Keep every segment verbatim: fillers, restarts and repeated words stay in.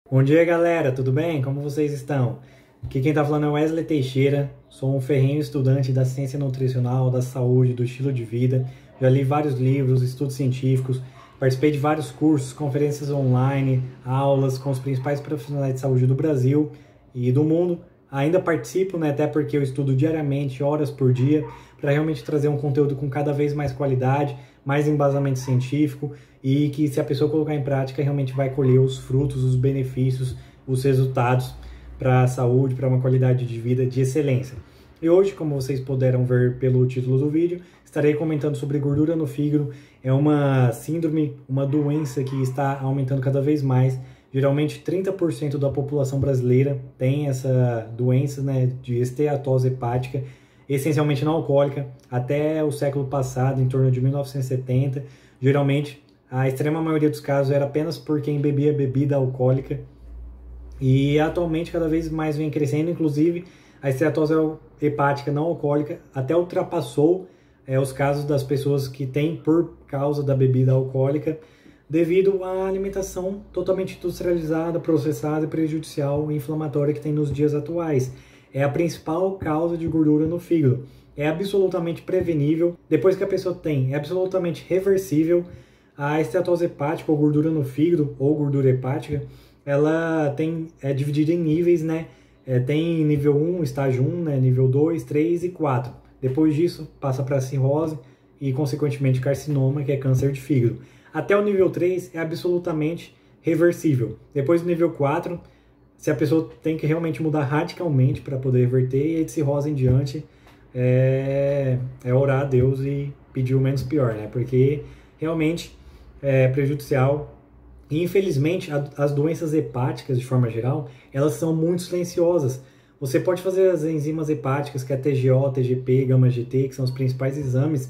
Bom dia, galera, tudo bem? Como vocês estão? Aqui quem tá falando é Wesley Teixeira, sou um ferrenho estudante da ciência nutricional, da saúde, do estilo de vida. Já li vários livros, estudos científicos, participei de vários cursos, conferências online, aulas com os principais profissionais de saúde do Brasil e do mundo. Ainda participo, né, até porque eu estudo diariamente, horas por dia, para realmente trazer um conteúdo com cada vez mais qualidade, mais embasamento científico e que, se a pessoa colocar em prática, realmente vai colher os frutos, os benefícios, os resultados para a saúde, para uma qualidade de vida de excelência. E hoje, como vocês puderam ver pelo título do vídeo, estarei comentando sobre gordura no fígado. É uma síndrome, uma doença que está aumentando cada vez mais. Geralmente trinta por cento da população brasileira tem essa doença, né, de esteatose hepática, essencialmente não alcoólica. Até o século passado, em torno de mil novecentos e setenta, geralmente a extrema maioria dos casos era apenas por quem bebia bebida alcoólica. E atualmente cada vez mais vem crescendo, inclusive a esteatose hepática não alcoólica até ultrapassou é, os casos das pessoas que têm por causa da bebida alcoólica, devido à alimentação totalmente industrializada, processada e prejudicial e inflamatória que tem nos dias atuais. É a principal causa de gordura no fígado. É absolutamente prevenível. Depois que a pessoa tem, é absolutamente reversível. A esteatose hepática, ou gordura no fígado, ou gordura hepática, ela tem, é dividida em níveis, né? É, tem nível um, estágio um, né? Nível dois, três e quatro. Depois disso, passa para cirrose e, consequentemente, carcinoma, que é câncer de fígado. Até o nível três é absolutamente reversível. Depois do nível quatro, se a pessoa tem que realmente mudar radicalmente para poder reverter, e de cirrose em diante, é, é orar a Deus e pedir o menos pior, né? Porque realmente é prejudicial. E, infelizmente, a, as doenças hepáticas, de forma geral, elas são muito silenciosas. Você pode fazer as enzimas hepáticas, que é a T G O, T G P, gama G T, que são os principais exames,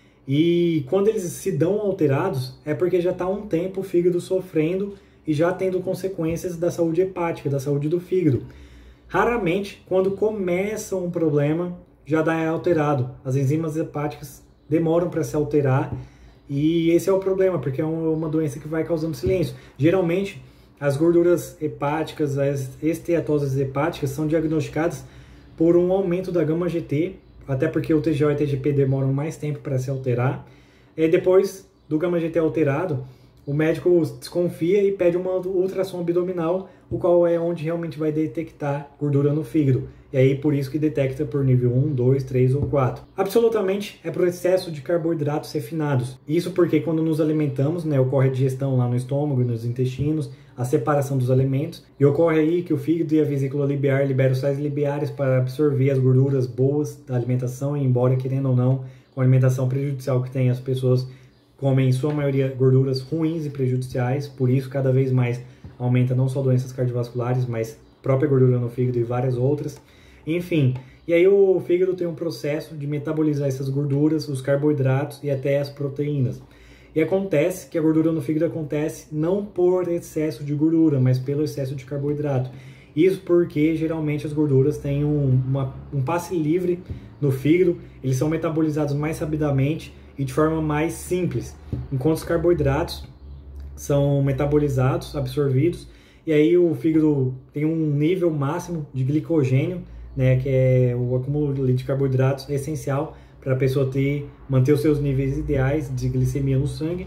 e quando eles se dão alterados, é porque já está há um tempo o fígado sofrendo e já tendo consequências da saúde hepática, da saúde do fígado. Raramente, quando começa um problema, já dá alterado. As enzimas hepáticas demoram para se alterar e esse é o problema, porque é uma doença que vai causando silêncio. Geralmente, as gorduras hepáticas, as esteatoses hepáticas são diagnosticadas por um aumento da gama G T, até porque o T G O e o T G P demoram mais tempo para se alterar. E depois do gama G T alterado, o médico desconfia e pede uma ultrassom abdominal, o qual é onde realmente vai detectar gordura no fígado. E aí, por isso que detecta por nível um, dois, três ou quatro. Absolutamente é por excesso de carboidratos refinados. Isso porque quando nos alimentamos, né, ocorre a digestão lá no estômago, nos intestinos, a separação dos alimentos, e ocorre aí que o fígado e a vesícula biliar liberam sais libiares para absorver as gorduras boas da alimentação, e embora, querendo ou não, com a alimentação prejudicial que tem, as pessoas comem em sua maioria gorduras ruins e prejudiciais, por isso cada vez mais aumenta não só doenças cardiovasculares, mas própria gordura no fígado e várias outras. Enfim, e aí o fígado tem um processo de metabolizar essas gorduras, os carboidratos e até as proteínas. E acontece que a gordura no fígado acontece não por excesso de gordura, mas pelo excesso de carboidrato. Isso porque geralmente as gorduras têm um, uma, um passe livre no fígado, eles são metabolizados mais rapidamente e de forma mais simples, enquanto os carboidratos são metabolizados, absorvidos, e aí o fígado tem um nível máximo de glicogênio, né, que é o acúmulo de carboidratos essencial para a pessoa ter, manter os seus níveis ideais de glicemia no sangue,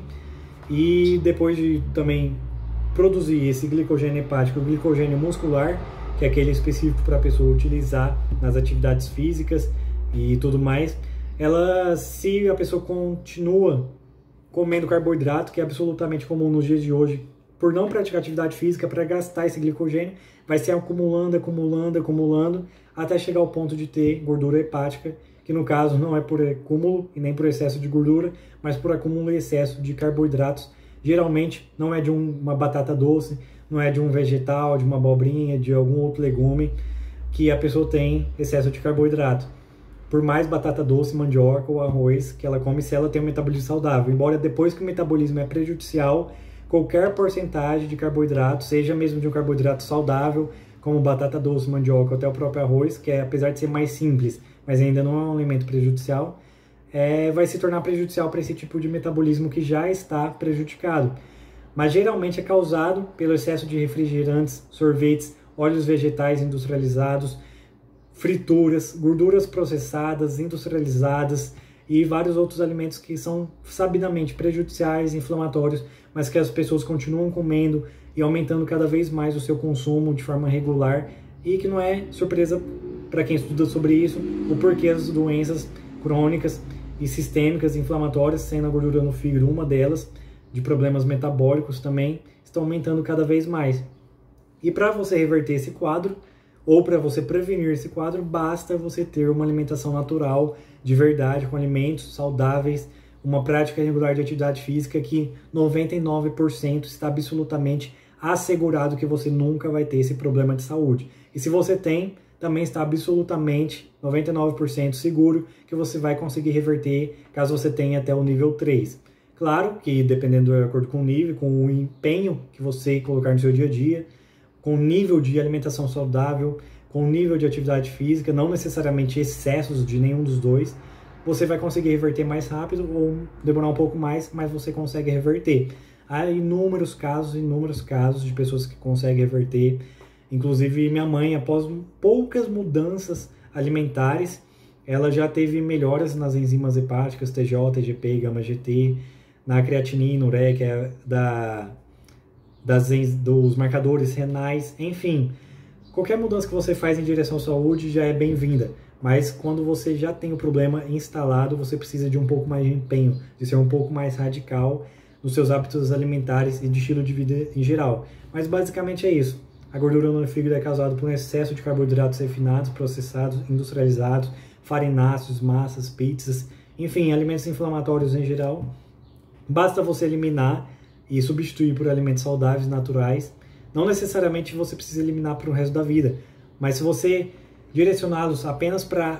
e depois de também produzir esse glicogênio hepático, o glicogênio muscular, que é aquele específico para a pessoa utilizar nas atividades físicas e tudo mais, ela, se a pessoa continua comendo carboidrato, que é absolutamente comum nos dias de hoje, por não praticar atividade física, para gastar esse glicogênio, vai se acumulando, acumulando, acumulando, até chegar ao ponto de ter gordura hepática, que no caso não é por acúmulo e nem por excesso de gordura, mas por acúmulo e excesso de carboidratos. Geralmente não é de um, uma batata doce, não é de um vegetal, de uma abobrinha, de algum outro legume, que a pessoa tem excesso de carboidrato. Por mais batata doce, mandioca ou arroz que ela come, se ela tem um metabolismo saudável. Embora depois que o metabolismo é prejudicial, qualquer porcentagem de carboidrato, seja mesmo de um carboidrato saudável, como batata doce, mandioca ou até o próprio arroz, que é, apesar de ser mais simples, mas ainda não é um alimento prejudicial, é, vai se tornar prejudicial para esse tipo de metabolismo que já está prejudicado. mas geralmente é causado pelo excesso de refrigerantes, sorvetes, óleos vegetais industrializados, frituras, gorduras processadas, industrializadas e vários outros alimentos que são sabidamente prejudiciais, inflamatórios, mas que as pessoas continuam comendo e aumentando cada vez mais o seu consumo de forma regular, e que não é surpresa para quem estuda sobre isso, o porquê as doenças crônicas e sistêmicas inflamatórias, sendo a gordura no fígado uma delas, de problemas metabólicos também, estão aumentando cada vez mais. E para você reverter esse quadro, ou para você prevenir esse quadro, basta você ter uma alimentação natural, de verdade, com alimentos saudáveis, uma prática regular de atividade física que noventa e nove por cento está absolutamente assegurado que você nunca vai ter esse problema de saúde. E se você tem, também está absolutamente noventa e nove por cento seguro que você vai conseguir reverter caso você tenha até o nível três. Claro que dependendo de acordo com o nível, com o empenho que você colocar no seu dia a dia, com o nível de alimentação saudável, com o nível de atividade física, não necessariamente excessos de nenhum dos dois, você vai conseguir reverter mais rápido ou demorar um pouco mais, mas você consegue reverter. Há inúmeros casos, inúmeros casos de pessoas que conseguem reverter. Inclusive minha mãe, após poucas mudanças alimentares, ela já teve melhoras nas enzimas hepáticas, T J, T G P, gama G T, na creatinina, ureia, que é da, das, dos marcadores renais, enfim. Qualquer mudança que você faz em direção à saúde já é bem-vinda, mas quando você já tem o problema instalado, você precisa de um pouco mais de empenho, de ser um pouco mais radical nos seus hábitos alimentares e de estilo de vida em geral. Mas basicamente é isso. A gordura no fígado é causada por um excesso de carboidratos refinados, processados, industrializados, farináceos, massas, pizzas, enfim, alimentos inflamatórios em geral. Basta você eliminar e substituir por alimentos saudáveis, naturais. Não necessariamente você precisa eliminar para o resto da vida, mas se você direcioná-los apenas para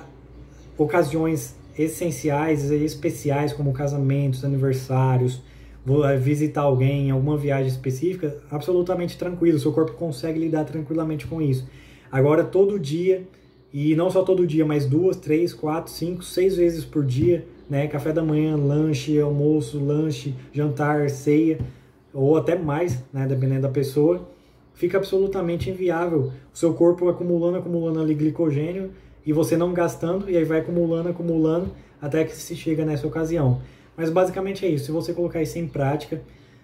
ocasiões essenciais e especiais, como casamentos, aniversários, visitar alguém em alguma viagem específica, absolutamente tranquilo, seu corpo consegue lidar tranquilamente com isso. Agora, todo dia, e não só todo dia, mas duas, três, quatro, cinco, seis vezes por dia, né? Café da manhã, lanche, almoço, lanche, jantar, ceia, ou até mais, né? Dependendo da pessoa, fica absolutamente inviável. O seu corpo acumulando, acumulando ali glicogênio, e você não gastando, e aí vai acumulando, acumulando, até que se chega nessa ocasião. Mas basicamente é isso. Se você colocar isso em prática,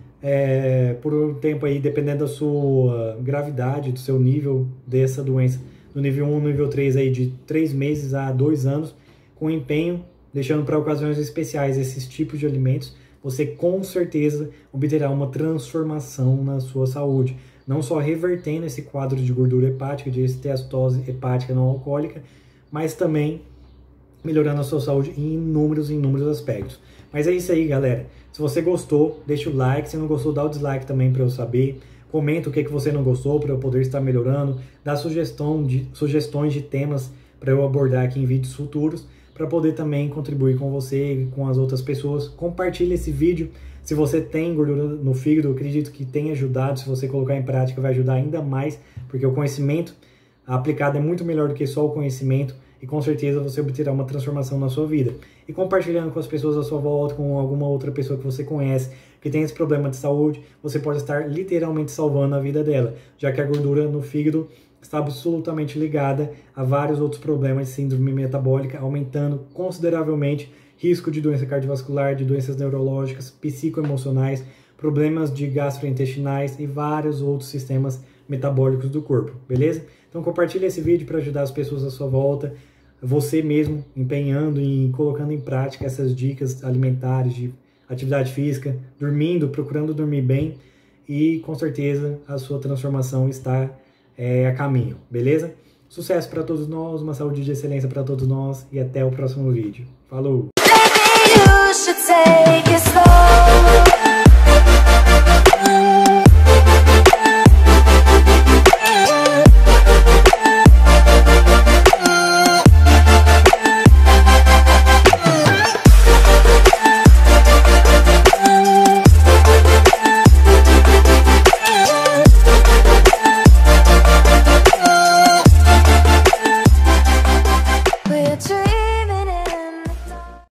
é, por um tempo aí, dependendo da sua gravidade, do seu nível dessa doença, do nível um, nível três aí, de três meses a dois anos, com empenho, deixando para ocasiões especiais esses tipos de alimentos, você com certeza obterá uma transformação na sua saúde. Não só revertendo esse quadro de gordura hepática, de esteatose hepática não alcoólica, mas também melhorando a sua saúde em inúmeros, inúmeros aspectos. Mas é isso aí, galera. Se você gostou, deixa o like. Se não gostou, dá o dislike também para eu saber. Comenta o que, que você não gostou para eu poder estar melhorando. Dá sugestão de, sugestões de temas para eu abordar aqui em vídeos futuros, para poder também contribuir com você e com as outras pessoas. Compartilhe esse vídeo. Se você tem gordura no fígado, eu acredito que tenha ajudado. Se você colocar em prática, vai ajudar ainda mais, porque o conhecimento aplicado é muito melhor do que só o conhecimento, e com certeza você obterá uma transformação na sua vida. E compartilhando com as pessoas à sua volta, com alguma outra pessoa que você conhece, que tem esse problema de saúde, você pode estar literalmente salvando a vida dela, já que a gordura no fígado está absolutamente ligada a vários outros problemas de síndrome metabólica, aumentando consideravelmente risco de doença cardiovascular, de doenças neurológicas, psicoemocionais, problemas de gastrointestinais e vários outros sistemas metabólicos do corpo, beleza? Então compartilhe esse vídeo para ajudar as pessoas à sua volta, você mesmo empenhando e colocando em prática essas dicas alimentares de atividade física, dormindo, procurando dormir bem, e com certeza a sua transformação está é, a caminho, beleza? Sucesso para todos nós, uma saúde de excelência para todos nós, e até o próximo vídeo. Falou!